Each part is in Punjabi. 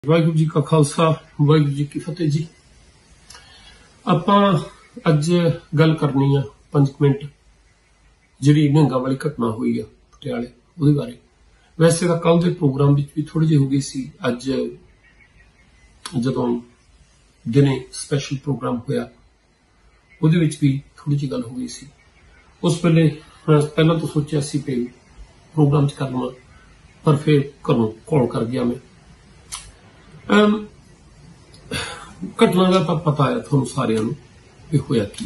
ਵਾਹਿਗੁਰੂ ਜੀ ਕਾ ਖਾਲਸਾ ਵਾਹਿਗੁਰੂ ਜੀ ਕੀ ਫਤਿਹ ਜੀ। ਆਪਾਂ ਅੱਜ ਗੱਲ ਕਰਨੀ ਆ 5 ਮਿੰਟ ਜਿਹੜੀ ਨਿਹੰਗਾਂ ਵਾਲੀ ਘਟਨਾ ਹੋਈ ਆ ਪਟਿਆਲੇ ਉਹਦੇ ਬਾਰੇ। ਵੈਸੇ ਤਾਂ ਕੱਲ ਦੇ ਪ੍ਰੋਗਰਾਮ ਵਿੱਚ ਵੀ ਥੋੜੀ ਜਿਹੀ ਹੋ ਗਈ ਸੀ, ਅੱਜ ਜਦੋਂ ਦਿਨੇ ਸਪੈਸ਼ਲ ਪ੍ਰੋਗਰਾਮ ਹੋਇਆ ਉਹਦੇ ਵਿੱਚ ਵੀ ਥੋੜੀ ਜਿਹੀ ਗੱਲ ਹੋ ਗਈ ਸੀ। ਉਸ ਵੇਲੇ ਪਹਿਲਾਂ ਤਾਂ ਸੋਚਿਆ ਸੀ ਕਿ ਪ੍ਰੋਗਰਾਮ 'ਚ ਕਰ ਲਵਾਂ, ਪਰ ਫਿਰ ਘਰੋਂ ਕਾਲ ਕਰ ਗਿਆ ਮੈਂ। ਘਟਨਾ ਦਾ ਤਾਂ ਪਤਾ ਹੈ ਤੁਹਾਨੂੰ ਸਾਰਿਆਂ ਨੂੰ ਕਿ ਹੋਇਆ ਕੀ।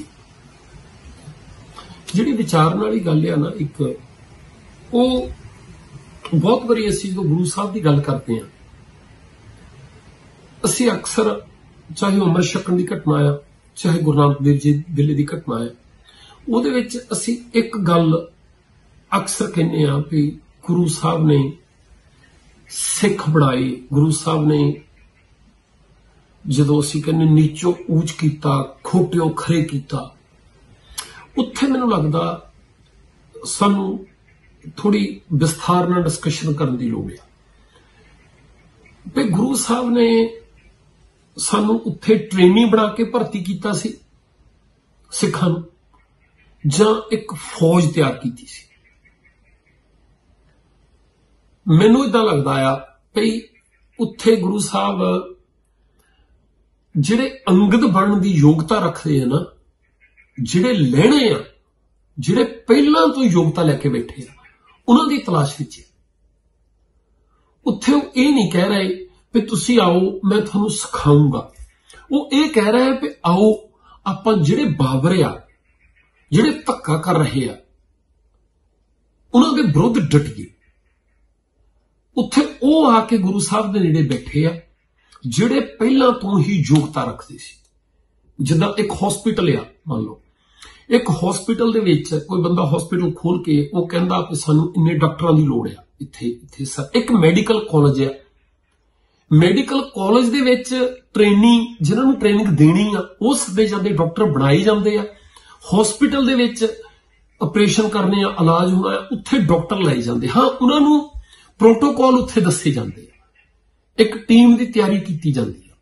ਜਿਹੜੀ ਵਿਚਾਰਨ ਵਾਲੀ ਗੱਲ ਆ ਨਾ, ਇੱਕ ਉਹ ਬਹੁਤ ਵਾਰੀ ਅਸੀਂ ਜਦੋਂ ਗੁਰੂ ਸਾਹਿਬ ਦੀ ਗੱਲ ਕਰਦੇ ਹਾਂ, ਅਸੀਂ ਅਕਸਰ ਚਾਹੇ ਅੰਮ੍ਰਿਤ ਛਕਣ ਦੀ ਘਟਨਾ ਆ, ਚਾਹੇ ਗੁਰੂ ਨਾਨਕ ਦੇਵ ਜੀ ਵੇਲੇ ਦੀ ਘਟਨਾ ਆ, ਉਹਦੇ ਵਿੱਚ ਅਸੀਂ ਇੱਕ ਗੱਲ ਅਕਸਰ ਕਹਿੰਦੇ ਆ ਵੀ ਗੁਰੂ ਸਾਹਿਬ ਨੇ ਸਿੱਖ ਬਣਾਏ, ਗੁਰੂ ਸਾਹਿਬ ਨੇ ਜਦੋਂ ਅਸੀਂ ਕਹਿੰਦੇ ਨੀਚੋਂ ਊਚ ਕੀਤਾ, ਖੋਟਿਓ ਖਰੇ ਕੀਤਾ, ਉੱਥੇ ਮੈਨੂੰ ਲੱਗਦਾ ਸਾਨੂੰ ਥੋੜੀ ਵਿਸਥਾਰ ਨਾਲ ਡਿਸਕਸ਼ਨ ਕਰਨ ਦੀ ਲੋੜ ਆ ਵੀ ਗੁਰੂ ਸਾਹਿਬ ਨੇ ਸਾਨੂੰ ਉੱਥੇ ਟ੍ਰੇਨੀ ਬਣਾ ਕੇ ਭਰਤੀ ਕੀਤਾ ਸੀ ਸਿੱਖਾਂ ਨੂੰ, ਜਾਂ ਇੱਕ ਫੌਜ ਤਿਆਰ ਕੀਤੀ ਸੀ। ਮੈਨੂੰ ਇਦਾਂ ਲੱਗਦਾ ਆ ਵੀ ਉੱਥੇ ਗੁਰੂ ਸਾਹਿਬ ਜਿਹੜੇ ਅੰਗਦ ਬਣਨ ਦੀ ਯੋਗਤਾ ਰੱਖਦੇ ਆ ਨਾ, ਜਿਹੜੇ ਲੈਣੇ ਆ, ਜਿਹੜੇ ਪਹਿਲਾਂ ਤੋਂ ਯੋਗਤਾ ਲੈ ਕੇ ਬੈਠੇ ਆ, ਉਹਨਾਂ ਦੀ ਤਲਾਸ਼ ਵਿੱਚ ਉੱਥੇ ਉਹ ਇਹ ਨਹੀਂ ਕਹਿ ਰਹੇ ਵੀ ਤੁਸੀਂ ਆਓ ਮੈਂ ਤੁਹਾਨੂੰ ਸਿਖਾਊਂਗਾ। ਉਹ ਇਹ ਕਹਿ ਰਹੇ ਵੀ ਆਓ ਆਪਾਂ ਜਿਹੜੇ ਬਾਬਰ ਆ, ਜਿਹੜੇ ਧੱਕਾ ਕਰ ਰਹੇ ਆ, ਉਹਨਾਂ ਦੇ ਵਿਰੁੱਧ ਡਟੀਏ। ਉੱਥੇ ਉਹ ਆ ਕੇ ਗੁਰੂ ਸਾਹਿਬ ਦੇ ਨੇੜੇ ਬੈਠੇ ਆ ਜਿਹੜੇ ਪਹਿਲਾਂ ਤੋਂ ਹੀ ਯੋਗਤਾ ਰੱਖਦੇ ਸੀ। ਜਿੱਦਾਂ ਇੱਕ ਹਸਪੀਟਲ ਆ, ਮੰਨ ਲਓ ਇੱਕ ਹਸਪੀਟਲ ਦੇ ਵਿੱਚ ਕੋਈ ਬੰਦਾ ਹਸਪੀਟਲ ਖੋਲ ਕੇ ਉਹ ਕਹਿੰਦਾ ਕਿ ਸਾਨੂੰ ਇੰਨੇ ਡਾਕਟਰਾਂ ਦੀ ਲੋੜ ਆ ਇੱਥੇ ਸਰ। ਇੱਕ ਮੈਡੀਕਲ ਕਾਲਜ ਆ, ਮੈਡੀਕਲ ਕਾਲਜ ਦੇ ਵਿੱਚ ਟ੍ਰੇਨਿੰਗ, ਜਿਹਨਾਂ ਨੂੰ ਟ੍ਰੇਨਿੰਗ ਦੇਣੀ ਆ ਉਹ ਸੱਦੇ ਜਾਂਦੇ, ਡਾਕਟਰ ਬਣਾਏ ਜਾਂਦੇ ਆ। ਹਸਪੀਟਲ ਦੇ ਵਿੱਚ ਆਪਰੇਸ਼ਨ ਕਰਨੇ ਆ, ਇਲਾਜ ਹੋਣਾ ਆ, ਉੱਥੇ ਡਾਕਟਰ ਲਾਏ ਜਾਂਦੇ। ਹਾਂ, ਉਹਨਾਂ ਨੂੰ ਪ੍ਰੋਟੋਕਾਲ ਉੱਥੇ ਦੱਸੇ ਜਾਂਦੇ ਆ, ਇੱਕ ਟੀਮ ਦੀ ਤਿਆਰੀ ਕੀਤੀ ਜਾਂਦੀ ਆ।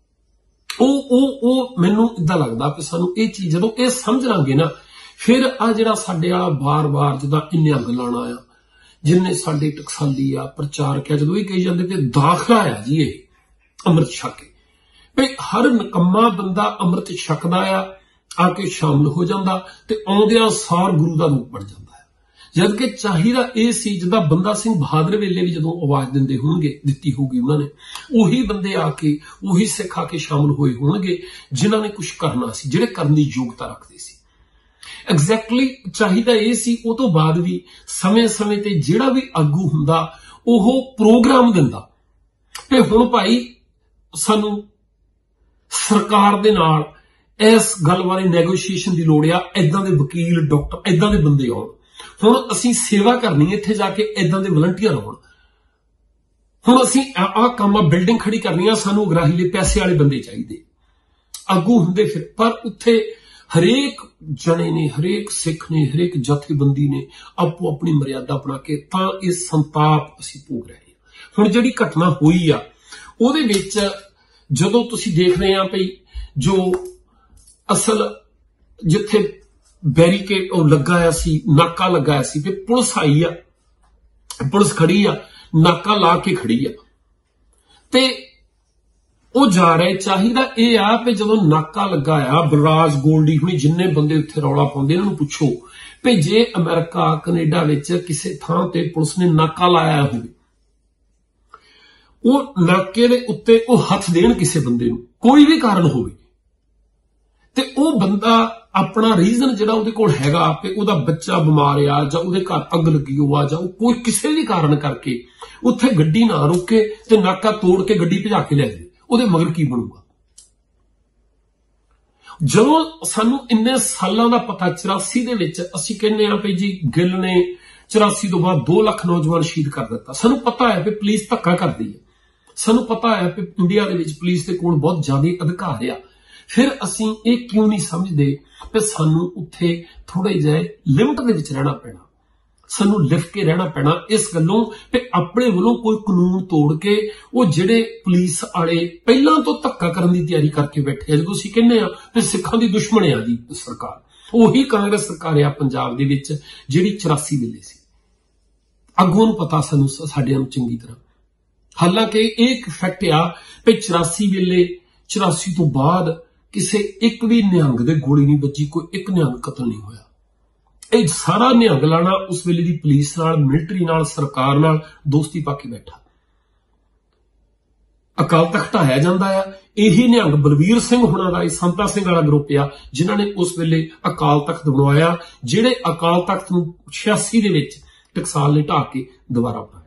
ਉਹ ਮੈਨੂੰ ਇਦਾਂ ਲੱਗਦਾ ਕਿ ਸਾਨੂੰ ਇਹ ਚੀਜ਼ ਜਦੋਂ ਇਹ ਸਮਝ ਲਾਂਗੇ ਨਾ, ਫਿਰ ਆ ਜਿਹੜਾ ਸਾਡੇ ਆ ਬਾਰ-ਬਾਰ ਜਿੱਦਾਂ ਇੰਨੀਆਂ ਗੱਲਾਂ ਆ, ਜਿੰਨੇ ਸਾਡੇ ਟਕਸਾਲੀ ਆ, ਪ੍ਰਚਾਰਕ ਆ, ਜਦੋਂ ਇਹ ਕਹੀ ਜਾਂਦੇ ਕਿ ਦਾਖਲਾ ਆ ਜੀ ਇਹ ਅੰਮ੍ਰਿਤ ਛਕ ਕੇ, ਵੀ ਹਰ ਨਿਕੰਮਾ ਬੰਦਾ ਅੰਮ੍ਰਿਤ ਛਕਦਾ ਆ ਕੇ ਸ਼ਾਮਲ ਹੋ ਜਾਂਦਾ ਤੇ ਆਉਂਦਿਆਂ ਸਾਰ ਗੁਰੂ ਦਾ ਰੂਪ ਬਣ ਜਾਂਦਾ। ਜਦ ਕਿ ਚਾਹੀਦਾ ਇਹ ਸੀ ਜਿੱਦਾਂ ਬੰਦਾ ਸਿੰਘ ਬਹਾਦਰ ਵੇਲੇ ਵੀ ਜਦੋਂ ਆਵਾਜ਼ ਦਿੰਦੇ ਹੋਣਗੇ, ਦਿੱਤੀ ਹੋਊਗੀ ਉਹਨਾਂ ਨੇ, ਉਹੀ ਬੰਦੇ ਆ ਕੇ, ਉਹੀ ਸਿੱਖ ਆ ਕੇ ਸ਼ਾਮਲ ਹੋਏ ਹੋਣਗੇ ਜਿਨ੍ਹਾਂ ਨੇ ਕੁਝ ਕਰਨਾ ਸੀ, ਜਿਹੜੇ ਕਰਨ ਦੀ ਯੋਗਤਾ ਰੱਖਦੇ ਸੀ। ਐਗਜ਼ੈਕਟਲੀ ਚਾਹੀਦਾ ਇਹ ਸੀ। ਉਹ ਤੋਂ ਬਾਅਦ ਵੀ ਸਮੇਂ-ਸਮੇਂ ਤੇ ਜਿਹੜਾ ਵੀ ਆਗੂ ਹੁੰਦਾ ਉਹ ਪ੍ਰੋਗਰਾਮ ਦਿੰਦਾ ਤੇ ਹੁਣ ਭਾਈ ਸਾਨੂੰ ਸਰਕਾਰ ਦੇ ਨਾਲ ਇਸ ਗੱਲ ਬਾਰੇ ਨੈਗੋਸ਼ੀਏਸ਼ਨ ਦੀ ਲੋੜ ਆ। ਏਦਾਂ ਦੇ ਵਕੀਲ, ਡਾਕਟਰ, ਏਦਾਂ ਦੇ ਬੰਦੇ ਆਉਣ। ਹੁਣ ਅਸੀਂ ਸੇਵਾ ਕਰਨੀ ਇੱਥੇ ਜਾ ਕੇ, ਏਦਾਂ ਦੇ ਵਲੰਟੀਅਰ ਆਉਣ। ਹੁਣ ਅਸੀਂ ਆਹ ਕੰਮ ਆ, ਬਿਲਡਿੰਗ ਖੜੀ ਕਰਨੀ ਆ, ਸਾਨੂੰ ਅਗਰਾਹੀ ਲਈ ਪੈਸੇ ਵਾਲੇ ਬੰਦੇ ਚਾਹੀਦੇ, ਆਗੂ ਹੁੰਦੇ ਫਿਰ। ਪਰ ਉੱਥੇ ਹਰੇਕ ਜਣੇ ਨੇ, ਹਰੇਕ ਸਿੱਖ ਨੇ, ਹਰੇਕ ਜਥੇਬੰਦੀ ਨੇ ਆਪੋ ਆਪਣੀ ਮਰਿਆਦਾ ਬਣਾ ਕੇ ਤਾਂ ਇਹ ਸੰਤਾਪ ਅਸੀਂ ਭੋਗ ਰਹੇ ਹਾਂ। ਹੁਣ ਜਿਹੜੀ ਘਟਨਾ ਹੋਈ ਆ ਉਹਦੇ ਵਿੱਚ ਜਦੋਂ ਤੁਸੀਂ ਦੇਖ ਰਹੇ ਆ ਭਈ ਜੋ ਅਸਲ ਜਿੱਥੇ ਬੈਰੀਕੇਡ ਉਹ ਲੱਗਾ ਸੀ, ਨਾਕਾ ਲੱਗਾ ਸੀ, ਤੇ ਪੁਲਿਸ ਆਈ ਆ, ਪੁਲਿਸ ਖੜੀ ਆ, ਨਾਕਾ ਲਾ ਕੇ ਖੜੀ ਆ ਤੇ ਉਹ ਜਾ ਰਹੇ। ਚਾਹੀਦਾ ਇਹ ਆ ਵੀ ਜਦੋਂ ਨਾਕਾ ਲੱਗਾ ਆ, ਬਲਰਾਜ, ਗੋਲਡੀ ਹੁਣੀ ਜਿੰਨੇ ਬੰਦੇ ਉੱਥੇ ਰੌਲਾ ਪਾਉਂਦੇ, ਇਹਨਾਂ ਨੂੰ ਪੁੱਛੋ ਵੀ ਜੇ ਅਮਰੀਕਾ, ਕੈਨੇਡਾ ਵਿੱਚ ਕਿਸੇ ਥਾਂ ਤੇ ਪੁਲਿਸ ਨੇ ਨਾਕਾ ਲਾਇਆ ਹੋਵੇ, ਉਹ ਨਾਕੇ ਦੇ ਉੱਤੇ ਉਹ ਹੱਥ ਦੇਣ ਕਿਸੇ ਬੰਦੇ ਨੂੰ, ਕੋਈ ਵੀ ਕਾਰਨ ਹੋਵੇ, ਤੇ ਉਹ ਬੰਦਾ ਆਪਣਾ ਰੀਜ਼ਨ ਜਿਹੜਾ ਉਹਦੇ ਕੋਲ ਹੈਗਾ ਕਿ ਉਹਦਾ ਬੱਚਾ ਬਿਮਾਰ ਆ, ਜਾਂ ਉਹਦੇ ਘਰ ਅੱਗ ਲੱਗੀ ਹੋਆ, ਜਾਂ ਕੋਈ ਕਿਸੇ ਵੀ ਕਾਰਨ ਕਰਕੇ ਉੱਥੇ ਗੱਡੀ ਨਾ ਰੋਕੇ ਤੇ ਨਾਕਾ ਤੋੜ ਕੇ ਗੱਡੀ ਭਜਾ ਕੇ ਲੈ ਜਾਵੇ, ਉਹਦੇ ਮਗਰ ਕੀ ਬਣੂਗਾ? ਜਦੋਂ ਸਾਨੂੰ ਇੰਨੇ ਸਾਲਾਂ ਦਾ ਪਤਾ, 84 ਦੇ ਵਿੱਚ ਅਸੀਂ ਕਹਿੰਦੇ ਆ ਵੀ ਜੀ ਗਿੱਲ ਨੇ 84 ਤੋਂ ਬਾਅਦ 2 ਲੱਖ ਨੌਜਵਾਨ ਸ਼ਹੀਦ ਕਰ ਦਿੱਤਾ। ਸਾਨੂੰ ਪਤਾ ਹੈ ਕਿ ਪੁਲਿਸ ਧੱਕਾ ਕਰਦੀ ਹੈ, ਸਾਨੂੰ ਪਤਾ ਹੈ ਕਿ ਇੰਡੀਆ ਦੇ ਵਿੱਚ ਪੁਲਿਸ ਦੇ ਕੋਲ ਬਹੁਤ ਜ਼ਿਆਦਾ ਅਧਿਕਾਰ ਆ। ਫਿਰ ਅਸੀਂ ਇਹ ਕਿਉਂ ਨਹੀਂ ਸਮਝਦੇ ਕਿ ਸਾਨੂੰ ਉੱਥੇ ਥੋੜੇ ਜਿਹੇ ਲਿਮਟ ਦੇ ਵਿੱਚ ਰਹਿਣਾ ਪੈਣਾ। ਸਾਨੂੰ ਲਿਖ ਕੇ ਰਹਿਣਾ ਪੈਣਾ ਇਸ ਗੱਲੋਂ ਕਿ ਆਪਣੇ ਵੱਲੋਂ ਕੋਈ ਕਾਨੂੰਨ ਤੋੜ ਕੇ ਉਹ ਜਿਹੜੇ ਪੁਲਿਸ ਵਾਲੇ ਪਹਿਲਾਂ ਤੋਂ ਧੱਕਾ ਕਰਨ ਦੀ ਤਿਆਰੀ ਕਰਕੇ ਬੈਠੇ ਆ। ਜਦੋਂ ਅਸੀਂ ਕਹਿੰਦੇ ਆ ਕਿ ਸਿੱਖਾਂ ਦੀ ਦੁਸ਼ਮਣ ਆ ਦੀ ਸਰਕਾਰ, ਉਹੀ ਕਾਂਗਰਸ ਸਰਕਾਰ ਆ ਪੰਜਾਬ ਦੇ ਵਿੱਚ ਜਿਹੜੀ 84 ਵੇਲੇ ਸੀ। ਅੱਗੋਂ ਨੂੰ ਪਤਾ ਸਾਨੂੰ ਸਾਡਿਆਂ ਨੂੰ ਚੰਗੀ ਤਰ੍ਹਾਂ, ਹਾਲਾਂਕਿ ਇਹ ਇੱਕ ਫੈਕਟ ਆ ਕਿ 84 ਵੇਲੇ 84 ਤੋਂ ਬਾਅਦ ਕਿਸੇ ਇੱਕ ਵੀ ਨਿਹੰਗ ਦੇ ਗੋਲੀ ਨਹੀਂ ਵੱਜੀ, ਕੋਈ ਇੱਕ ਨਿਹੰਗ ਕਤਲ ਨਹੀਂ ਹੋਇਆ। ਇਹ ਸਾਰਾ ਨਿਹੰਗ ਲਾਣਾ ਉਸ ਵੇਲੇ ਦੀ ਪੁਲਿਸ ਨਾਲ, ਮਿਲਟਰੀ ਨਾਲ, ਸਰਕਾਰ ਨਾਲ ਦੋਸਤੀ ਪਾ ਕੇ ਬੈਠਾ। ਅਕਾਲ ਤਖਤ ਢਾਇਆ ਜਾਂਦਾ ਆ, ਇਹੀ ਨਿਹੰਗ ਬਲਵੀਰ ਸਿੰਘ ਹੁਣਾਂ ਦਾ ਸੰਤਾ ਸਿੰਘ ਵਾਲਾ ਗਰੁੱਪ ਆ ਜਿਨ੍ਹਾਂ ਨੇ ਉਸ ਵੇਲੇ ਅਕਾਲ ਤਖਤ ਬਣਵਾਇਆ, ਜਿਹੜੇ ਅਕਾਲ ਤਖਤ ਨੂੰ 86 ਦੇ ਵਿੱਚ ਟਕਸਾਲ ਨੇ ਢਾਹ ਕੇ ਦੁਬਾਰਾ ਬਣਾਇਆ।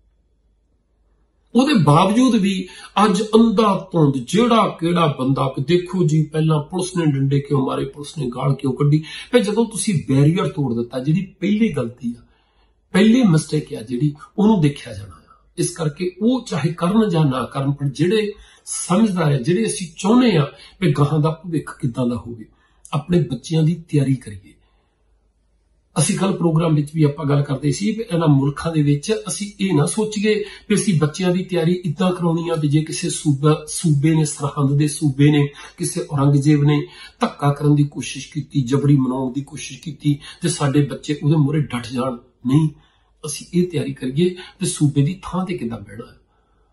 ਉਹਦੇ ਬਾਵਜੂਦ ਵੀ ਅੱਜ ਅੰਧਾ ਧੁੰਦ ਜਿਹੜਾ ਕਿਹੜਾ ਬੰਦਾ, ਦੇਖੋ ਜੀ ਪਹਿਲਾਂ ਪੁਲਿਸ ਨੇ ਡੰਡੇ ਕਿਉਂ ਮਾਰੇ, ਪੁਲਿਸ ਨੇ ਗਾਲ ਕਿਉਂ ਕੱਢੀ, ਫਿਰ ਜਦੋਂ ਤੁਸੀਂ ਬੈਰੀਅਰ ਤੋੜ ਦਿੱਤਾ, ਜਿਹੜੀ ਪਹਿਲੀ ਗਲਤੀ ਆ, ਪਹਿਲੀ ਮਿਸਟੇਕ ਆ ਜਿਹੜੀ, ਉਹਨੂੰ ਦੇਖਿਆ ਜਾਣਾ ਆ। ਇਸ ਕਰਕੇ ਉਹ ਚਾਹੇ ਕਰਨ ਜਾਂ ਨਾ ਕਰਨ, ਪਰ ਜਿਹੜੇ ਸਮਝਦਾਰ ਆ, ਜਿਹੜੇ ਅਸੀਂ ਚਾਹੁੰਦੇ ਆ ਕਿ ਗਾਹਾਂ ਦਾ ਭਵਿੱਖ ਕਿੱਦਾਂ ਦਾ ਹੋਵੇ, ਆਪਣੇ ਬੱਚਿਆਂ ਦੀ ਤਿਆਰੀ ਕਰੀਏ। ਅਸੀਂ ਕੱਲ ਪ੍ਰੋਗਰਾਮ ਵਿੱਚ ਵੀ ਆਪਾਂ ਗੱਲ ਕਰਦੇ ਸੀ ਕਿ ਇਹਨਾਂ ਮੁਲਕਾਂ ਦੇ ਵਿੱਚ ਅਸੀਂ ਇਹ ਨਾ ਸੋਚੀਏ ਕਿ ਅਸੀਂ ਬੱਚਿਆਂ ਦੀ ਤਿਆਰੀ ਇਦਾਂ ਕਰਾਉਣੀ ਆ ਕਿ ਜੇ ਕਿਸੇ ਸੂਬੇ ਨੇ, ਸਰਹੰਦ ਦੇ ਸੂਬੇ ਨੇ, ਕਿਸੇ ਔਰੰਗਜ਼ੇਬ ਨੇ ਧੱਕਾ ਕਰਨ ਦੀ ਕੋਸ਼ਿਸ਼ ਕੀਤੀ, ਜਬਰੀ ਮਨਾਉਣ ਦੀ ਕੋਸ਼ਿਸ਼ ਕੀਤੀ ਤੇ ਸਾਡੇ ਬੱਚੇ ਉਹਦੇ ਮੂਹਰੇ ਡਟ ਜਾਣ। ਨਹੀਂ, ਅਸੀਂ ਇਹ ਤਿਆਰੀ ਕਰੀਏ ਕਿ ਸੂਬੇ ਦੀ ਥਾਂ ਤੇ ਕਿੱਦਾਂ ਬਹਿਣਾ ਹੈ,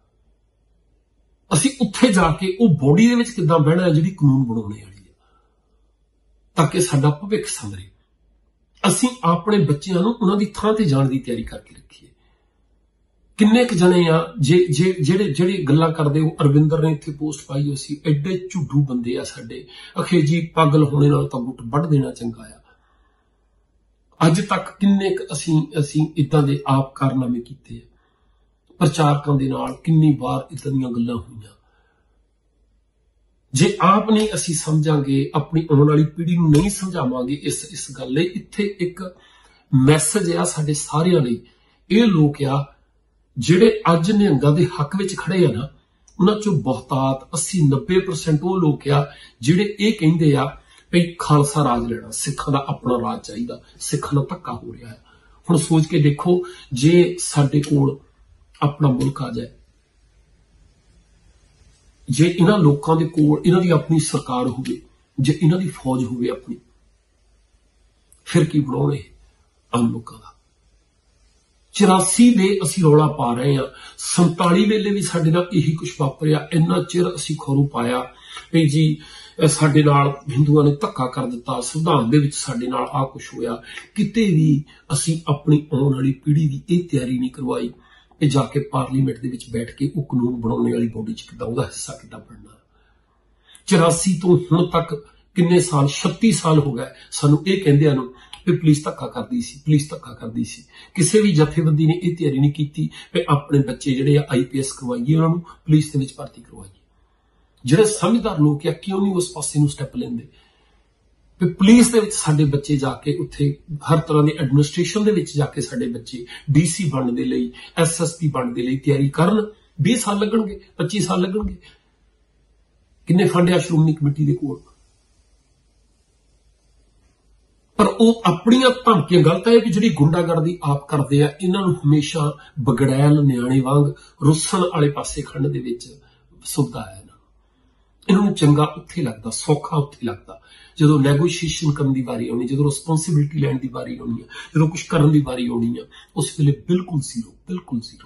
ਅਸੀਂ ਉੱਥੇ ਜਾ ਕੇ ਉਹ ਬੋਡੀ ਦੇ ਵਿੱਚ ਕਿੱਦਾਂ ਬਹਿਣਾ ਹੈ ਜਿਹੜੀ ਕਾਨੂੰਨ ਬਣਾਉਣੇ ਵਾਲੀ ਹੈ, ਤਾਂ ਕਿ ਸਾਡਾ ਭਵਿੱਖ ਸੰਵਰੇ। ਅਸੀਂ ਆਪਣੇ ਬੱਚਿਆਂ ਨੂੰ ਉਹਨਾਂ ਦੀ ਥਾਂ ਤੇ ਜਾਣ ਦੀ ਤਿਆਰੀ ਕਰਕੇ ਰੱਖੀਏ। ਕਿੰਨੇ ਕੁ ਜਣੇ ਆ ਜਿਹੜੇ ਗੱਲਾਂ ਕਰਦੇ, ਉਹ ਅਰਵਿੰਦਰ ਨੇ ਇੱਥੇ ਪੋਸਟ ਪਾਈ ਹੋਈ ਸੀ, ਐਡੇ ਝੁੱਡੂ ਬੰਦੇ ਆ ਸਾਡੇ, ਅਖੇ ਜੀ ਪਾਗਲ ਹੋਣੇ ਨਾਲ ਤਾਂ ਗੁੱਟ ਵੱਢ ਦੇਣਾ ਚੰਗਾ ਆ। ਅੱਜ ਤੱਕ ਕਿੰਨੇ ਕੁ ਅਸੀਂ ਇਦਾਂ ਦੇ ਆਪ ਕਾਰਨਾਮੇ ਕੀਤੇ ਆ, ਪ੍ਰਚਾਰਕਾਂ ਦੇ ਨਾਲ ਕਿੰਨੀ ਵਾਰ ਇਦਾਂ ਦੀਆਂ ਗੱਲਾਂ ਹੋਈਆਂ। ਜੇ ਆਪ ਨਹੀਂ ਅਸੀਂ ਸਮਝਾਂਗੇ, ਆਪਣੀ ਆਉਣ ਵਾਲੀ ਪੀੜ੍ਹੀ ਨੂੰ ਨਹੀਂ ਸਮਝਾਵਾਂਗੇ ਇਸ ਗੱਲ ਲਈ, ਇੱਥੇ ਇੱਕ ਮੈਸੇਜ ਆ ਸਾਡੇ ਸਾਰਿਆਂ ਲਈ। ਇਹ ਲੋਕ ਆ ਜਿਹੜੇ ਅੱਜ ਨਿਹੰਗਾਂ ਦੇ ਹੱਕ ਵਿੱਚ ਖੜੇ ਆ ਨਾ, ਉਹਨਾਂ ਚੋਂ ਬਹੁਤਾਤ 80-90% ਉਹ ਲੋਕ ਆ ਜਿਹੜੇ ਇਹ ਕਹਿੰਦੇ ਆ ਵੀ ਖਾਲਸਾ ਰਾਜ ਲੈਣਾ, ਸਿੱਖਾਂ ਦਾ ਆਪਣਾ ਰਾਜ ਚਾਹੀਦਾ, ਸਿੱਖਾਂ ਨਾਲ ਧੱਕਾ ਹੋ ਰਿਹਾ ਹੈ। ਹੁਣ ਸੋਚ ਕੇ ਦੇਖੋ, ਜੇ ਸਾਡੇ ਕੋਲ ਆਪਣਾ ਮੁਲਕ ਆ ਜਾਏ, ਜੇ ਇਹਨਾਂ ਲੋਕਾਂ ਦੇ ਕੋਲ ਇਹਨਾਂ ਦੀ ਆਪਣੀ ਸਰਕਾਰ ਹੋਵੇ, ਜੇ ਇਹਨਾਂ ਦੀ ਫੌਜ ਹੋਵੇ ਆਪਣੀ, ਫਿਰ ਕੀ ਬਣਾਉਣੇ ਆਮ ਲੋਕਾਂ ਦਾ। 84 ਦੇ ਅਸੀਂ ਰੌਲਾ ਪਾ ਰਹੇ ਹਾਂ, 47 ਵੇਲੇ ਵੀ ਸਾਡੇ ਨਾਲ ਇਹੀ ਕੁਝ ਵਾਪਰਿਆ। ਇੰਨਾ ਚਿਰ ਅਸੀਂ ਖੌਰੂ ਪਾਇਆ ਵੀ ਜੀ ਸਾਡੇ ਨਾਲ ਹਿੰਦੂਆਂ ਨੇ ਧੱਕਾ ਕਰ ਦਿੱਤਾ, ਸੰਵਿਧਾਨ ਦੇ ਵਿੱਚ ਸਾਡੇ ਨਾਲ ਆਹ ਕੁਝ ਹੋਇਆ। ਕਿਤੇ ਵੀ ਅਸੀਂ ਆਪਣੀ ਆਉਣ ਵਾਲੀ ਪੀੜ੍ਹੀ ਦੀ ਇਹ ਤਿਆਰੀ ਨਹੀਂ ਕਰਵਾਈ ਕਿ ਜਾ ਕੇ ਪਾਰਲੀਮੈਂਟ ਦੇ ਵਿੱਚ ਬੈਠ ਕੇ ਉਹ ਕਾਨੂੰਨ ਬਣਾਉਣ ਵਾਲੀ ਬੋਡੀ 'ਚ ਕਿੱਦਾਂ ਉਹਦਾ ਹਿੱਸਾ ਕਿੱਦਾਂ ਬਣਨਾ। 84 ਤੋਂ ਹੁਣ ਤੱਕ ਕਿੰਨੇ ਸਾਲ, 36 ਸਾਲ ਹੋ ਗਏ ਸਾਨੂੰ ਇਹ ਕਹਿੰਦਿਆਂ ਨੂੰ ਵੀ ਪੁਲਿਸ ਧੱਕਾ ਕਰਦੀ ਸੀ, ਪੁਲਿਸ ਧੱਕਾ ਕਰਦੀ ਸੀ। ਕਿਸੇ ਵੀ ਜਥੇਬੰਦੀ ਨੇ ਇਹ ਤਿਆਰੀ ਨਹੀਂ ਕੀਤੀ ਵੀ ਆਪਣੇ ਬੱਚੇ ਜਿਹੜੇ ਆ IPS ਕਰਵਾਈਏ, ਉਹਨਾਂ ਨੂੰ ਪੁਲਿਸ ਦੇ ਵਿੱਚ ਭਰਤੀ ਕਰਵਾਈਏ। ਜਿਹੜੇ ਸਮਝਦਾਰ ਲੋਕ ਆ ਕਿਉਂ ਨਹੀਂ ਉਸ ਪਾਸੇ ਨੂੰ ਸਟੈਪ ਲੈਂਦੇ ਵੀ ਪੁਲਿਸ ਦੇ ਵਿੱਚ ਸਾਡੇ ਬੱਚੇ ਜਾ ਕੇ ਉੱਥੇ ਹਰ ਤਰ੍ਹਾਂ ਦੀ ਐਡਮਿਨਿਸਟ੍ਰੇਸ਼ਨ ਦੇ ਵਿੱਚ ਜਾ ਕੇ ਸਾਡੇ ਬੱਚੇ DC ਬਣਨ ਦੇ ਲਈ, SSP ਬਣਨ ਦੇ ਲਈ ਤਿਆਰੀ ਕਰਨ। 20 ਸਾਲ ਲੱਗਣਗੇ, 25 ਸਾਲ ਲੱਗਣਗੇ। ਕਿੰਨੇ ਫੰਡ ਆ ਸ਼੍ਰੋਮਣੀ ਕਮੇਟੀ ਦੇ ਕੋਲ, ਪਰ ਉਹ ਆਪਣੀਆਂ ਧਮਕੀਆਂ ਗਲਤ ਹੈ ਕਿ ਜਿਹੜੀ ਗੁੰਡਾਗਰਦੀ ਆਪ ਕਰਦੇ ਆ, ਇਹਨਾਂ ਨੂੰ ਹਮੇਸ਼ਾ ਬਗੜੈਲ ਨਿਆਣੇ ਵਾਂਗ ਰੁੱਸਣ ਵਾਲੇ ਪਾਸੇ ਖੜਨ ਦੇ ਵਿੱਚ ਸੁਵਿਧਾ ਹੈ। ਇਹਨਾਂ ਨੂੰ ਚੰਗਾ ਉੱਥੇ ਲੱਗਦਾ, ਸੌਖਾ ਉੱਥੇ ਲੱਗਦਾ ਜਦੋਂ ਨੈਗੋਸ਼ੀਏਸ਼ਨ ਕਰਨ ਦੀ ਵਾਰੀ ਆਉਣੀ, ਜਦੋਂ ਰਿਸਪੌਂਸਿਬਿਲਿਟੀ ਲੈਣ ਦੀ ਵਾਰੀ ਆਉਣੀ ਆ, ਜਦੋਂ ਕੁਝ ਕਰਨ ਦੀ ਵਾਰੀ ਆਉਣੀ ਆ, ਉਸ ਵੇਲੇ ਬਿਲਕੁਲ ਜ਼ੀਰੋ, ਬਿਲਕੁਲ ਜ਼ੀਰੋ।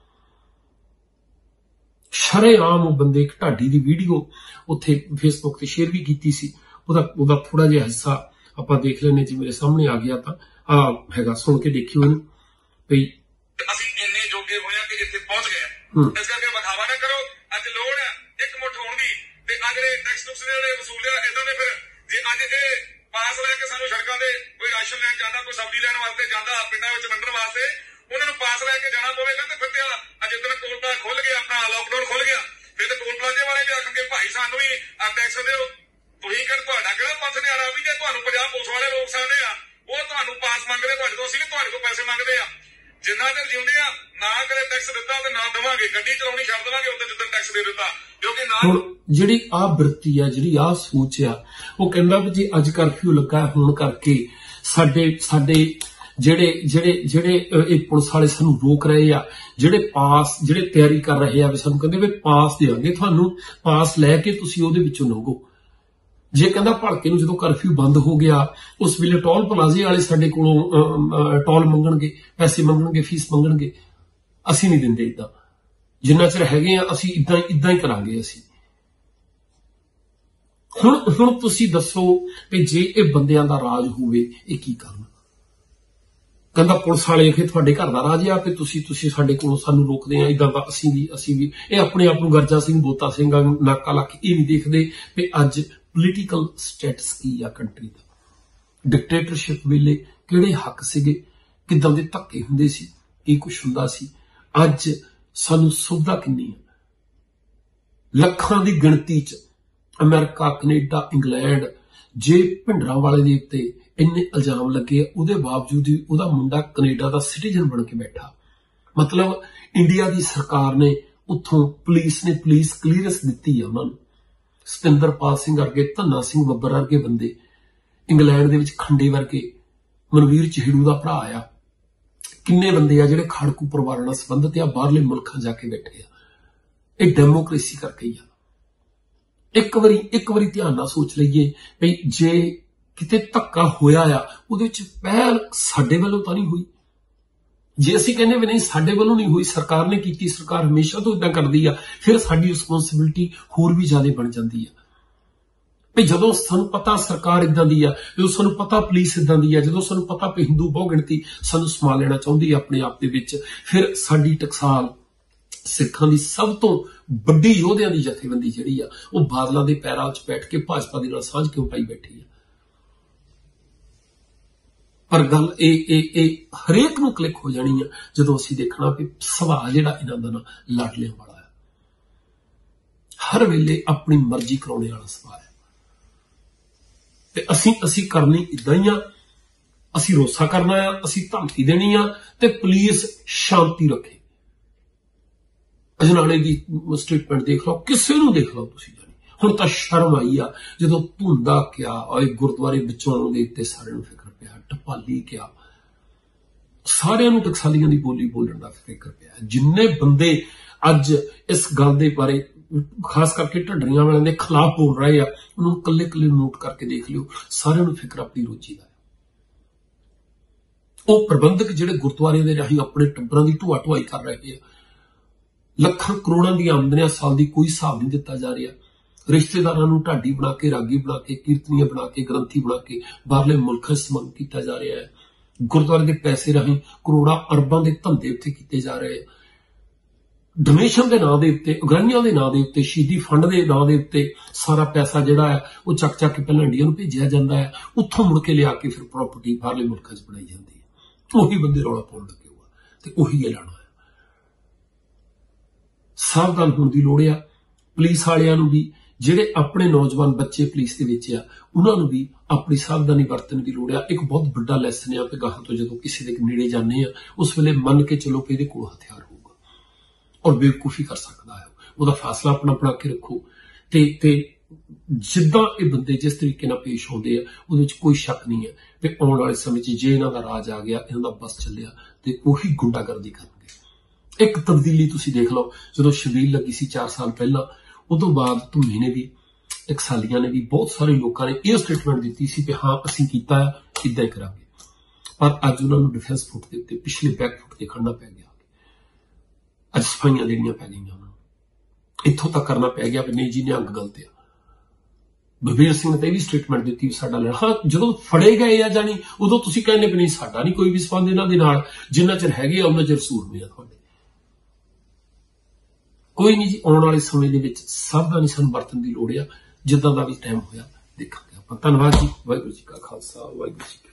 ਸ਼ਰੇਆਮ ਉਹ ਬੰਦੇ, ਇੱਕ ਢਾਡੀ ਦੀ ਵੀਡੀਓ ਉੱਥੇ ਫੇਸਬੁੱਕ ਤੇ ਸ਼ੇਅਰ ਵੀ ਕੀਤੀ ਸੀ, ਉਹਦਾ ਥੋੜਾ ਜਿਹਾ ਹਿੱਸਾ ਆਪਾਂ ਦੇਖ ਲੈਣੇ ਜੀ, ਮੇਰੇ ਸਾਹਮਣੇ ਆ ਗਿਆ ਤਾਂ ਆ ਹੈਗਾ, ਸੁਣ ਕੇ ਦੇਖਿਓ ਇਹਨੂੰ। ਵੀ ਅਸੀਂ ਇੰਨੇ ਜੋਗੇ ਹੋਇਆ ਕਿ ਇੱਥੇ ਪਹੁੰਚ ਗਏ, ਇਸ ਕਰਕੇ ਵਿਖਾਵਾ ਨਾ ਕਰੋ। ਅੱਜ ਲੋੜ ਹੈ ਇੱਕ ਮੁੱਠ ਹੋਣ ਦੀ, ਤੇ ਅੱਜ ਦੇ ਟੈਕਸ ਟੁਕਸ ਜਿਹੜੇ ਵਸੂਲਿਆ ਇਦਾਂ ਦੇ, ਫਿਰ ਜੇ ਅੱਜ ਇਹ ਪਾਸ ਲੈ ਕੇ ਸਾਨੂੰ ਸੜਕਾਂ ਤੇ ਕੋਈ ਰਾਸ਼ਨ ਲੈਣ ਜਾਂਦਾ, ਕੋਈ ਸਬਜ਼ੀ ਲੈਣ ਵਾਸਤੇ ਜਾਂਦਾ, ਪਿੰਡਾਂ ਵਿੱਚ ਵੰਡਣ ਵਾਸਤੇ ਉਹਨਾਂ ਨੂੰ ਪਾਸ ਲੈ ਕੇ ਜਾਣਾ ਪਵੇਗਾ, ਤੇ ਫਿਰ ਤੇ ਅੱਜ ਇਦਾਂ ਟੋਲ ਪਲਾਜ਼ਾ ਖੁੱਲ ਗਿਆ, ਆਪਣਾ ਲਾਕਡਾਊਨ ਖੁੱਲ ਗਿਆ, ਫਿਰ ਤੇ ਟੋਲ ਪਲਾਜ਼ੇ ਵਾਲੇ ਵੀ ਆਖਣਗੇ ਭਾਈ ਸਾਨੂੰ ਵੀ ਆ ਟੈਕਸ ਦਿਓ। ਤੁਸੀਂ ਕਰ ਤੁਹਾਡਾ ਕਿਹੜਾ ਪੰਥ ਨਿਆਰਾ ਵੀ ਜੇ ਤੁਹਾਨੂੰ 50 ਪੁਲਿਸ ਵਾਲੇ ਰੋਕ ਸਕਦੇ ਆ, ਉਹ ਤੁਹਾਨੂੰ ਪਾਸ ਮੰਗਦੇ ਤੁਹਾਡੇ ਤੋਂ, ਅਸੀਂ ਵੀ ਤੁਹਾਡੇ ਤੋਂ ਪੈਸੇ ਮੰਗਦੇ ਆ। ਜਿੰਨਾ ਚਿਰ ਜਿਉਂਦੇ ਆ ਨਾ ਕਰੇ ਟੈਕਸ ਦਿੱਤਾ ਤੇ ਨਾ ਦੇਵਾਂਗੇ, ਗੱਡੀ ਚਲਾਉਣੀ ਛੱਡ ਦੇਵਾਂਗੇ ਉਦੋਂ ਜਿੱਦਣ ਟੈਕਸ ਦੇ ਦਿੱਤਾ, ਕਿਉਂਕਿ ਨਾ। ਹੁਣ ਜਿਹੜੀ ਆਹ ਬਿਰਤੀ ਆ, ਜਿਹੜੀ ਆਹ ਸੋਚ ਆ, ਉਹ ਕਹਿੰਦਾ ਵੀ ਜੀ ਅੱਜ ਕਰਫਿਊ ਲੱਗਾ ਹੋਣ ਕਰਕੇ ਸਾਡੇ ਜਿਹੜੇ ਜਿਹੜੇ ਜਿਹੜੇ ਇਹ ਪੁਲਿਸ ਵਾਲੇ ਸਾਨੂੰ ਰੋਕ ਰਹੇ ਆ, ਜਿਹੜੇ ਤਿਆਰੀ ਕਰ ਰਹੇ ਆ ਵੀ ਸਾਨੂੰ ਕਹਿੰਦੇ ਵੀ ਪਾਸ ਦੇਵਾਂਗੇ ਤੁਹਾਨੂੰ, ਪਾਸ ਲੈ ਕੇ ਤੁਸੀਂ ਉਹਦੇ ਵਿੱਚੋਂ ਲੰਘੋ। ਜੇ ਕਹਿੰਦਾ ਭਲਕੇ ਨੂੰ ਜਦੋਂ ਕਰਫਿਊ ਬੰਦ ਹੋ ਗਿਆ ਉਸ ਵੇਲੇ ਟੋਲ ਪਲਾਜ਼ੇ ਵਾਲੇ ਸਾਡੇ ਕੋਲੋਂ ਟੋਲ ਮੰਗਣਗੇ, ਪੈਸੇ ਮੰਗਣਗੇ, ਫੀਸ ਮੰਗਣਗੇ, ਅਸੀਂ ਨਹੀਂ ਦਿੰਦੇ। ਇਦਾਂ ਜਿੰਨਾ ਚਿਰ ਹੈਗੇ ਆ ਅਸੀਂ ਇਦਾਂ ਹੀ ਕਰਾਂਗੇ। ਅਸੀਂ ਹੁਣ ਤੁਸੀਂ ਦੱਸੋ ਕਿ ਜੇ ਇਹ ਬੰਦਿਆਂ ਦਾ ਰਾਜ ਹੋਵੇ ਇਹ ਕੀ ਕਰਨ? ਕਹਿੰਦਾ ਪੁਲਿਸ ਵਾਲੇ ਇਹ ਤੁਹਾਡੇ ਘਰ ਦਾ ਰਾਜ ਆ ਕਿ ਤੁਸੀਂ ਸਾਡੇ ਕੋਲੋਂ ਸਾਨੂੰ ਰੋਕਦੇ ਆ, ਇਦਾਂ ਦਾ ਅਸੀਂ ਵੀ ਇਹ ਆਪਣੇ ਆਪ ਨੂੰ ਗਰਜਾ ਸਿੰਘ, ਬੋਤਾ ਸਿੰਘ, ਨਾਕਾ ਲੱਕ ਇਹ ਨਹੀਂ ਦੇਖਦੇ ਕਿ ਅੱਜ ਪੋਲੀਟੀਕਲ ਸਟੇਟਸ ਕੀ ਆ ਕੰਟਰੀ ਦਾ। ਡਿਕਟੇਟਰਸ਼ਿਪ ਵੇਲੇ ਕਿਹੜੇ ਹੱਕ ਸੀਗੇ, ਕਿੱਦਾਂ ਦੇ ਧੱਕੇ ਹੁੰਦੇ ਸੀ, ਕੀ ਕੁਝ ਹੁੰਦਾ ਸੀ। ਅੱਜ ਸਾਨੂੰ ਸੁਵਿਧਾ ਕਿੰਨੀ ਆ, ਲੱਖਾਂ ਦੀ ਗਿਣਤੀ 'ਚ ਅਮਰੀਕਾ, ਕੈਨੇਡਾ, ਇੰਗਲੈਂਡ। ਜੇ ਭਿੰਡਰਾਂ ਵਾਲੇ ਦੇ ਉੱਤੇ ਇੰਨੇ ਇਲਜ਼ਾਮ ਲੱਗੇ, ਉਹਦੇ ਬਾਵਜੂਦ ਵੀ ਉਹਦਾ ਮੁੰਡਾ ਕੈਨੇਡਾ ਦਾ ਸਿਟੀਜ਼ਨ ਬਣ ਕੇ ਬੈਠਾ। ਮਤਲਬ ਇੰਡੀਆ ਦੀ ਸਰਕਾਰ ਨੇ ਉੱਥੋਂ ਪੁਲਿਸ ਕਲੀਅਰੈਂਸ ਦਿੱਤੀ ਆ ਉਹਨਾਂ ਨੂੰ। ਸਤਿੰਦਰਪਾਲ ਸਿੰਘ ਵਰਗੇ, ਧੰਨਾ ਸਿੰਘ ਬੱਬਰ ਵਰਗੇ ਬੰਦੇ, ਇੰਗਲੈਂਡ ਦੇ ਵਿੱਚ ਖੰਡੇ ਵਰਗੇ, ਮਨਵੀਰ ਚਿਹੜੂ ਦਾ ਭਰਾ ਆ, ਕਿੰਨੇ ਬੰਦੇ ਆ ਜਿਹੜੇ ਖਾੜਕੂ ਪਰਿਵਾਰਾਂ ਨਾਲ ਸੰਬੰਧਿਤ ਆ, ਬਾਹਰਲੇ ਮੁਲਕਾਂ ਜਾ ਕੇ ਬੈਠੇ ਆ। ਇਹ ਡੈਮੋਕ੍ਰੇਸੀ ਕਰਕੇ ਹੀ ਆ। ਇੱਕ ਵਾਰੀ ਧਿਆਨ ਨਾਲ ਸੋਚ ਲਈਏ ਵੀ ਜੇ ਕਿਤੇ ਧੱਕਾ ਹੋਇਆ ਆ ਉਹਦੇ ਵਿੱਚ ਪਹਿਲ ਸਾਡੇ ਵੱਲੋਂ ਤਾਂ ਨਹੀਂ ਹੋਈ। ਜੇ ਅਸੀਂ ਕਹਿੰਦੇ ਵੀ ਨਹੀਂ ਸਾਡੇ ਵੱਲੋਂ ਨਹੀਂ ਹੋਈ, ਸਰਕਾਰ ਨੇ ਕੀਤੀ, ਸਰਕਾਰ ਹਮੇਸ਼ਾ ਤੋਂ ਇਦਾਂ ਕਰਦੀ ਆ, ਫਿਰ ਸਾਡੀ ਰਿਸਪੌਂਸਿਬਿਲਿਟੀ ਹੋਰ ਵੀ ਜ਼ਿਆਦਾ ਬਣ ਜਾਂਦੀ ਆ। ਵੀ ਜਦੋਂ ਸਾਨੂੰ ਪਤਾ ਸਰਕਾਰ ਇਦਾਂ ਦੀ ਆ, ਜਦੋਂ ਸਾਨੂੰ ਪਤਾ ਪੁਲਿਸ ਇਦਾਂ ਦੀ ਆ, ਜਦੋਂ ਸਾਨੂੰ ਪਤਾ ਵੀ ਹਿੰਦੂ ਬਹੁ ਗਿਣਤੀ ਸਾਨੂੰ ਸਮਾ ਲੈਣਾ ਚਾਹੁੰਦੀ ਆ ਆਪਣੇ ਆਪ ਦੇ ਵਿੱਚ, ਫਿਰ ਸਾਡੀ ਟਕਸਾਲ ਸਿੱਖਾਂ ਦੀ ਸਭ ਤੋਂ ਵੱਡੀ ਯੋਧਿਆਂ ਦੀ ਜਥੇਬੰਦੀ ਜਿਹੜੀ ਆ ਉਹ ਬਾਦਲਾਂ ਦੇ ਪੈਰਾਂ 'ਚ ਬੈਠ ਕੇ ਭਾਜਪਾ ਦੇ ਨਾਲ ਸਾਂਝ ਕਿਉਂ ਪਾਈ ਬੈਠੀ ਆ। ਪਰ ਗੱਲ ਇਹ ਹਰੇਕ ਨੂੰ ਕਲਿੱਕ ਹੋ ਜਾਣੀ ਆ ਜਦੋਂ ਅਸੀਂ ਦੇਖਣਾ ਵੀ ਸੁਭਾਅ ਜਿਹੜਾ ਇਹਨਾਂ ਦਾ ਨਾ ਲਾਡਲਿਆਂ ਵਾਲਾ ਆ, ਹਰ ਵੇਲੇ ਆਪਣੀ ਮਰਜ਼ੀ ਕਰਾਉਣੇ ਵਾਲਾ ਸੁਭਾਅ ਆ। ਤੇ ਅਸੀਂ ਕਰਨੀ ਇਦਾਂ ਹੀ ਆ, ਅਸੀਂ ਰੋਸਾ ਕਰਨਾ ਆ, ਅਸੀਂ ਧਮਕੀ ਦੇਣੀ ਆ ਤੇ ਪੁਲਿਸ ਸ਼ਾਂਤੀ ਰੱਖੇ। ਅਜਨਾਲੇ ਦੀ ਸਟੇਟਮੈਂਟ ਦੇਖ ਲਓ, ਕਿਸੇ ਨੂੰ ਦੇਖ ਲਓ ਤੁਸੀਂ। ਹੁਣ ਤਾਂ ਸ਼ਰਮ ਆਈ ਆ ਜਦੋਂ ਧੁੰਦਾ ਕਿਆ ਔਰ ਗੁਰਦੁਆਰੇ ਬਚਾਉਣ ਦੇ ਉੱਤੇ ਸਾਰਿਆਂ ਨੂੰ ਫਿਕਰ ਪਿਆ, ਟਪਾਲੀ ਕਿਆ, ਸਾਰਿਆਂ ਨੂੰ ਟਕਸਾਲੀਆਂ ਦੀ ਬੋਲੀ ਬੋਲਣ ਦਾ ਫਿਕਰ ਪਿਆ। ਜਿੰਨੇ ਬੰਦੇ ਅੱਜ ਇਸ ਗੱਲ ਦੇ ਬਾਰੇ ਖਾਸ ਕਰਕੇ ਢੱਡਰੀਆਂ ਵਾਲਿਆਂ ਦੇ ਖਿਲਾਫ ਬੋਲ ਰਹੇ ਆ, ਉਹਨੂੰ ਕੱਲੇ ਨੋਟ ਕਰਕੇ ਦੇਖ ਲਿਓ, ਸਾਰਿਆਂ ਨੂੰ ਫਿਕਰ ਆਪਣੀ ਰੋਜੀ ਦਾ। ਉਹ ਪ੍ਰਬੰਧਕ ਜਿਹੜੇ ਗੁਰਦੁਆਰਿਆਂ ਦੇ ਰਾਹੀਂ ਆਪਣੇ ਟੱਬਰਾਂ ਦੀ ਢੁਆਈ ਕਰ ਰਹੇ ਆ, ਲੱਖਾਂ ਕਰੋੜਾਂ ਦੀ ਆਮਦਨੀਆਂ ਸਾਲ ਦੀ ਕੋਈ ਹਿਸਾਬ ਨਹੀਂ ਦਿੱਤਾ ਜਾ ਰਿਹਾ। ਰਿਸ਼ਤੇਦਾਰਾਂ ਨੂੰ ਢਾਡੀ ਬਣਾ ਕੇ, ਰਾਗੀ ਬਣਾ ਕੇ, ਕੀਰਤਨੀਆਂ ਬਣਾ ਕੇ, ਗ੍ਰੰਥੀ ਬਣਾ ਕੇ ਬਾਹਰਲੇ ਮੁਲਕਾਂ 'ਚ ਸਮਾਗਮ ਕੀਤਾ ਜਾ ਰਿਹਾ ਹੈ। ਗੁਰਦੁਆਰੇ ਦੇ ਪੈਸੇ ਰਾਹੀਂ ਕਰੋੜਾਂ ਅਰਬਾਂ ਦੇ ਧੰਦੇ ਉੱਥੇ ਕੀਤੇ ਜਾ ਰਹੇ ਆ। ਡੋਨੇਸ਼ਨ ਦੇ ਨਾਂ ਦੇ ਉੱਤੇ, ਅਗਰਾਹੀਆਂ ਦੇ ਨਾਂ ਦੇ ਉੱਤੇ, ਸ਼ਹੀਦੀ ਫੰਡ ਦੇ ਨਾਂ ਦੇ ਉੱਤੇ ਸਾਰਾ ਪੈਸਾ ਜਿਹੜਾ ਹੈ ਉਹ ਚੱਕ ਕੇ ਪਹਿਲਾਂ ਇੰਡੀਆ ਨੂੰ ਭੇਜਿਆ ਜਾਂਦਾ ਹੈ, ਉੱਥੋਂ ਮੁੜ ਕੇ ਲਿਆ ਕੇ ਫਿਰ ਪ੍ਰਾਪਰਟੀ ਬਾਹਰਲੇ ਮੁਲਕਾਂ 'ਚ ਬਣਾਈ ਜਾਂਦੀ ਹੈ। ਉਹੀ ਬੰਦੇ ਰੌਲਾ ਪਾਉਣ ਲੱਗੇ ਹੋਆ ਤੇ ਉਹੀ ਐਲਾਨ ਹੋਇਆ। ਸਾਵਧਾਨ ਹੋਣ ਦੀ ਲੋੜ ਆ। ਪੁਲਿਸ ਵਾਲਿਆਂ ਨੂੰ ਵੀ, ਜਿਹੜੇ ਆਪਣੇ ਨੌਜਵਾਨ ਬੱਚੇ ਪੁਲਿਸ ਦੇ ਵਿੱਚ ਆ, ਉਹਨਾਂ ਨੂੰ ਵੀ ਆਪਣੀ ਸਾਵਧਾਨੀ ਵਰਤਣ ਦੀ ਲੋੜ ਆ। ਇੱਕ ਬਹੁਤ ਵੱਡਾ ਲੈਸਨ ਆ ਕਿ ਗਾਹਾਂ ਤੋਂ ਜਦੋਂ ਕਿਸੇ ਦੇ ਨੇੜੇ ਜਾਂਦੇ ਆ ਉਸ ਵੇਲੇ ਮੰਨ ਕੇ ਚਲੋ ਕਿ ਇਹਦੇ ਕੋਲ ਹਥਿਆਰ ਹੋਊਗਾ ਔਰ ਬੇਵਕੂਫੀ ਕਰ ਸਕਦਾ ਹੈ। ਉਹਦਾ ਫੈਸਲਾ ਆਪਣਾ ਬਣਾ ਕੇ ਰੱਖੋ ਤੇ ਜਿੱਦਾਂ ਇਹ ਬੰਦੇ ਜਿਸ ਤਰੀਕੇ ਨਾਲ ਪੇਸ਼ ਹੁੰਦੇ ਆ ਉਹਦੇ ਵਿੱਚ ਕੋਈ ਸ਼ੱਕ ਨਹੀਂ ਹੈ ਕਿ ਆਉਣ ਵਾਲੇ ਸਮੇਂ 'ਚ ਜੇ ਇਹਨਾਂ ਦਾ ਰਾਜ ਆ ਗਿਆ, ਇਹਨਾਂ ਦਾ ਬਸ ਚੱਲਿਆ ਤੇ ਉਹੀ ਗੁੰਡਾਗਰਦੀ ਕਰਨਗੇ। ਇੱਕ ਤਬਦੀਲੀ ਤੁਸੀਂ ਦੇਖ ਲਓ, ਜਦੋਂ ਸ਼ਬੀਲ ਲੱਗੀ ਸੀ 4 ਸਾਲ ਪਹਿਲਾਂ, ਉਦੋਂ ਬਾਅਦ ਧੁੰਮੀ ਨੇ ਵੀ, ਟਕਸਾਲੀਆਂ ਨੇ ਵੀ, ਬਹੁਤ ਸਾਰੇ ਲੋਕਾਂ ਨੇ ਇਹ ਸਟੇਟਮੈਂਟ ਦਿੱਤੀ ਸੀ ਕਿ ਹਾਂ ਅਸੀਂ ਕੀਤਾ ਹੈ, ਇੱਦਾਂ ਹੀ ਕਰਾਂਗੇ। ਪਰ ਅੱਜ ਉਹਨਾਂ ਨੂੰ ਡਿਫੈਂਸ ਫੁੱਟ ਦੇ ਉੱਤੇ, ਪਿਛਲੇ ਬੈਕ ਫੁੱਟ ਤੇ ਖੜਨਾ ਪੈ ਗਿਆ। ਅੱਜ ਸਫਾਈਆਂ ਦੇਣੀਆਂ ਪੈ ਗਈਆਂ ਉਹਨਾਂ ਨੂੰ, ਇੱਥੋਂ ਤੱਕ ਕਰਨਾ ਪੈ ਗਿਆ ਵੀ ਨਹੀਂ ਜੀ ਨਿਹੰਗ ਗਲਤ ਆ। ਬਲਬੀਰ ਸਿੰਘ ਨੇ ਵੀ ਸਟੇਟਮੈਂਟ ਦਿੱਤੀ ਸਾਡਾ ਲੜ, ਹਾਂ ਜਦੋਂ ਫੜੇ ਗਏ ਆ ਜਾਣੀ ਉਦੋਂ ਤੁਸੀਂ ਕਹਿੰਦੇ ਵੀ ਨਹੀਂ ਸਾਡਾ ਨਹੀਂ ਕੋਈ ਵੀ ਸੰਬੰਧ ਇਹਨਾਂ ਦੇ ਨਾਲ, ਜਿੰਨਾ ਚਿਰ ਹੈਗੇ ਆ ਉਹਨਾਂ ਚਿਰ ਸੂਰਮੇ ਆ ਤੁਹਾਡੇ। ਕੋਈ ਨਹੀਂ ਜੀ, ਆਉਣ ਵਾਲੇ ਸਮੇਂ ਦੇ ਵਿੱਚ ਸਾਵਧਾਨੀ ਸਾਨੂੰ ਵਰਤਣ ਦੀ ਲੋੜ ਆ। ਜਿੱਦਾਂ ਦਾ ਵੀ ਟਾਈਮ ਹੋਇਆ ਦੇਖਾਂਗੇ ਆਪਾਂ। ਧੰਨਵਾਦ ਜੀ। ਵਾਹਿਗੁਰੂ ਜੀ ਕਾ ਖਾਲਸਾ, ਵਾਹਿਗੁਰੂ ਜੀ ਕੀ ਫਤਿਹ।